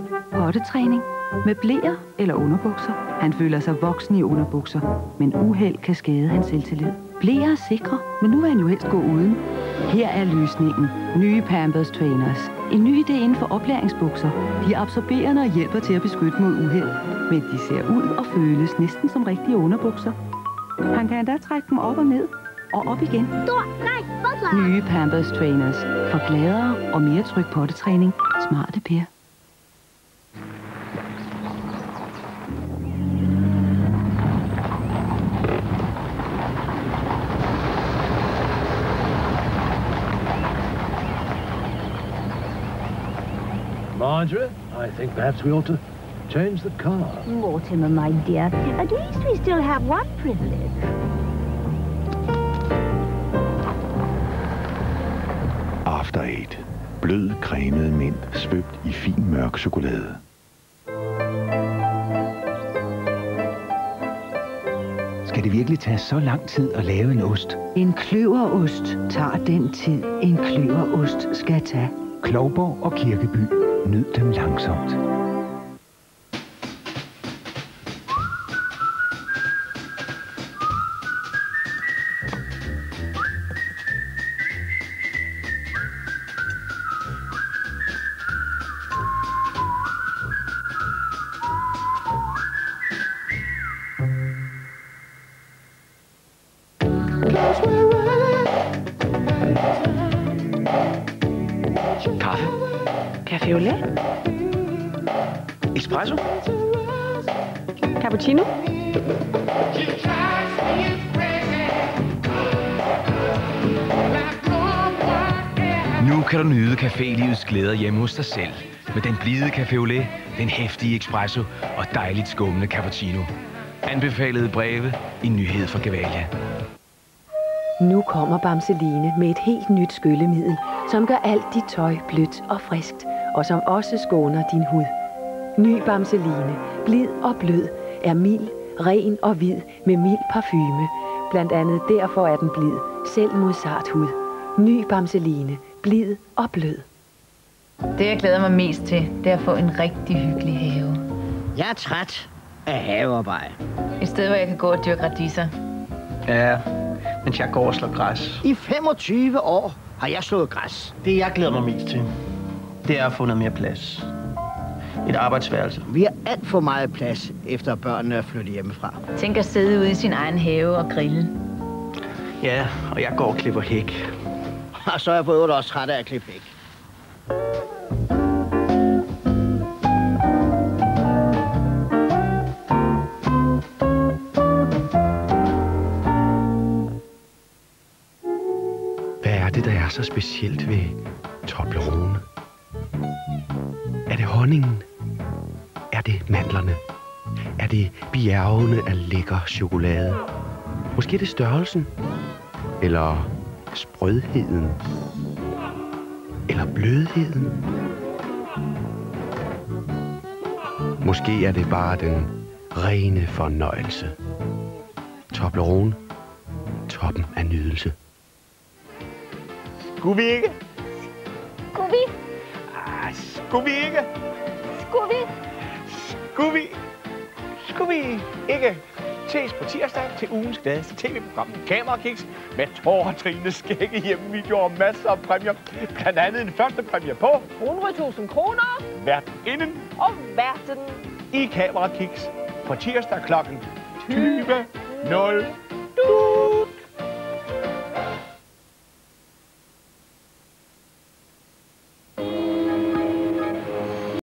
Pottetræning. Med bleer eller underbukser. Han føler sig voksen i underbukser, men uheld kan skade hans selvtillid. Bleer er sikre, men nu vil han jo helst gå uden. Her er løsningen. Nye Pampers Trainers. En ny idé inden for oplæringsbukser. De er absorberende og hjælper til at beskytte mod uheld. Men de ser ud og føles næsten som rigtige underbukser. Han kan endda trække dem op og ned. Og op igen. Nye Pampers Trainers. For gladere og mere tryg pottetræning. Smarte Per. Margaret, I think perhaps we ought to change the car. Mortimer, my dear, at least we still have one privilege. After Eight. Blød, cremet mint, svøbt i fin mørk chokolade. Skal det virkelig tage så lang tid at lave en ost? En kløverost tager den tid, en kløverost skal tage. Klovborg og Kirkeby. Nyd dem langsomt. Kaffe. Café au lait. Espresso. Cappuccino. Nu kan du nyde cafélivets glæder hjemme hos dig selv. Med den blide café au lait, den heftige espresso og dejligt skummende cappuccino. Anbefalede breve i Nyhed fra Gevalia. Nu kommer Bamseline med et helt nyt skyllemiddel, som gør alt dit tøj blødt og friskt, og som også skåner din hud. Ny Bamseline, blid og blød, er mild, ren og hvid med mild parfume. Blandt andet derfor er den blid, selv mod sart hud. Ny Bamseline, blid og blød. Det, jeg glæder mig mest til, det er at få en rigtig hyggelig have. Jeg er træt af havearbejde. Et sted, hvor jeg kan gå og dyrke radiser. Ja, mens jeg går og slår græs. I 25 år har jeg slået græs. Det, jeg glæder mig mest til, det er at få noget mere plads. Et arbejdsværelse. Vi har alt for meget plads, efter børnene er flyttet hjemmefra. Tænk at sidde ude i sin egen have og grille. Ja, og jeg går og klipper hæk. Og så er jeg på øvrigt også træt af at klippe hæk. Hvad er det, der er så specielt ved Toblerone? Er det honningen? Er det mandlerne? Er det bjergene af lækker chokolade? Måske er det størrelsen? Eller sprødheden? Eller blødheden? Måske er det bare den rene fornøjelse. Toblerone. Toppen af nydelse. Skulle vi ikke? Skulle vi? Skulle vi ikke? Skulle vi? Skulle vi ikke? Ses på tirsdag til ugens gladeste tv-program Kamerakiks med Thor og Trine skægge hjemmevideoer og masser af præmier. Blandt andet en første præmie på 100.000 kroner. værtinden Og værten. i Kamerakiks på tirsdag klokken 20.00.